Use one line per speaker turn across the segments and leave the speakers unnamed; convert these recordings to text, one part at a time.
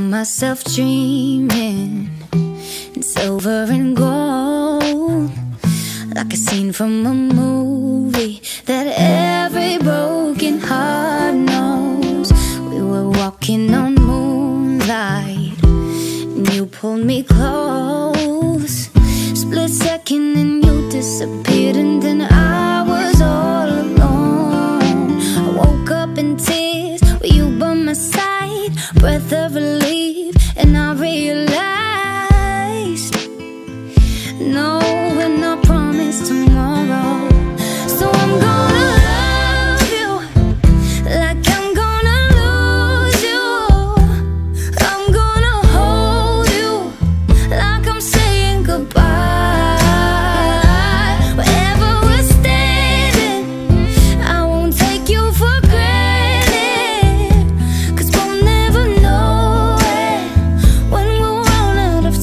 Found myself dreaming in silver and gold, like a scene from a movie that every broken heart knows. We were walking on moonlight and you pulled me close. Split second and you disappeared, and then I was all alone. I woke up in tears with you by my side, breath of relief, and I realized no, we're not promised tomorrow. So I'm gonna love you like I'm gonna lose you. I'm gonna hold you like I'm saying goodbye. Wherever we're standing, I won't take you for granted, 'cause we'll never know it when we'll run out of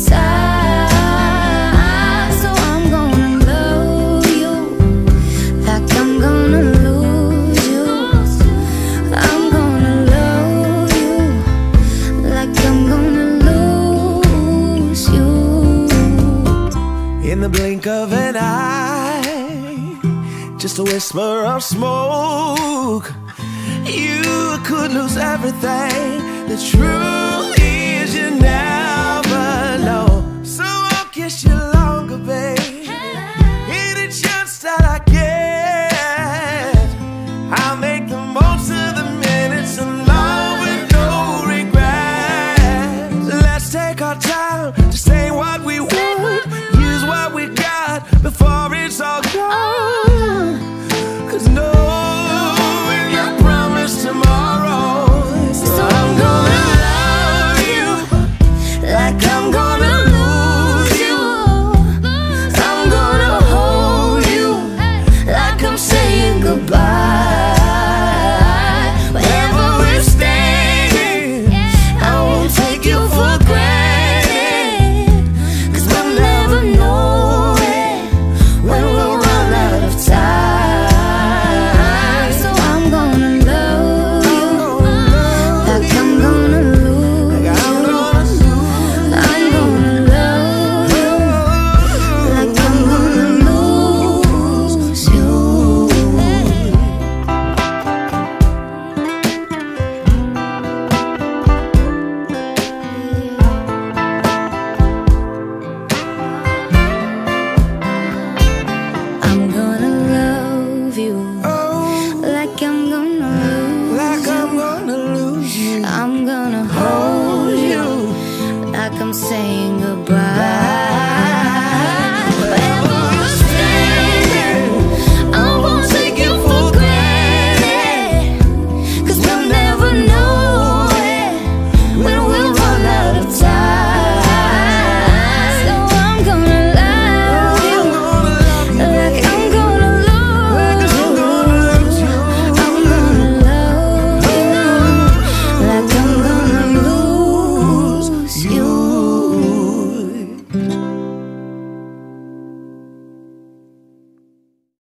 time. So I'm gonna love you like I'm gonna lose you. I'm gonna love you like I'm gonna lose you.
In the blink of an eye, just a whisper of smoke, you could lose everything. The truth is you never know. So I'll kiss you longer, babe. Any chance that I get, I'll make the most of the minutes alone with no regrets. Let's take our time to say what we want, use what we got before it's all gone. 'Cause no, we're not promised tomorrow. So I'm gonna love you like I'm gonna lose you. I'm gonna hold you like I'm saying goodbye. Wherever we're standing, I won't take you for granted, 'cause we'll never know it when we'll run out of time. So I'm gonna love you like I'm gonna lose you. I'm gonna love you like I'm gonna lose you. I'm gonna love you like I'm gonna lose Like I'm gonna lose you.
I'm gonna hold you like I'm saying goodbye.